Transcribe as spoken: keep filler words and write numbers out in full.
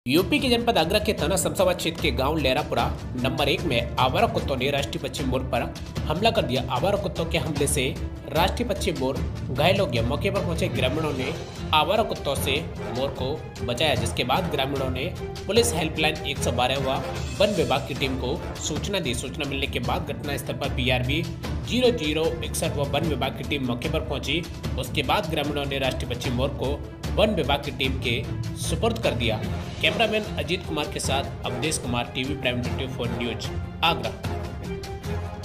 UP के जनपद आगरा के थाना शमशाबाद क्षेत्र के गांव लहरापुरा नंबर एक में आवारा कुत्तों ने राष्ट्रीय पक्षी मोर पर हमला कर दिया। आवारा कुत्तों के हमले से राष्ट्रीय पक्षी मोर घायल हो गया। मौके पर पहुंचे ग्रामीणों ने आवारा कुत्तों से मोर को बचाया, जिसके बाद ग्रामीणों ने पुलिस हेल्पलाइन एक सौ बारह व वन विभाग की टीम को सूचना दी। सूचना मिलने के बाद घटनास्थल पर पीआरबी जीरो जीरो इकसठ व वन विभाग की टीम मौके पर पहुंची। उसके बाद ग्रामीणों ने राष्ट्रीय पक्षी मोर को वन विभाग की टीम के सुपुर्द कर दिया। कैमरामैन अजीत कुमार के साथ Awadhesh Kumar, TV prime twenty four news, Agra.